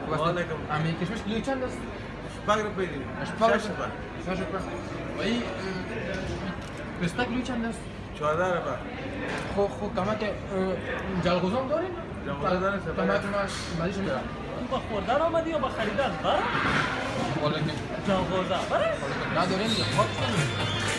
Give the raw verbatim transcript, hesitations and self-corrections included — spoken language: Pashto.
علیکم. امی کشمش کیلوی چند است؟ شپږ روپۍ دي. شپږ شش روپۍ. شش روپۍ. وای پسته کیلوی چند است؟ چهارده روپۍ. خو خو قیمت جلغوزه دارین؟ جلغوزه دارین. قیمت ما مالیش میاد. با خوردن آمدی یا با خریدن؟ برای؟ والا که جلغوزه برای؟ ندارین خود کنید.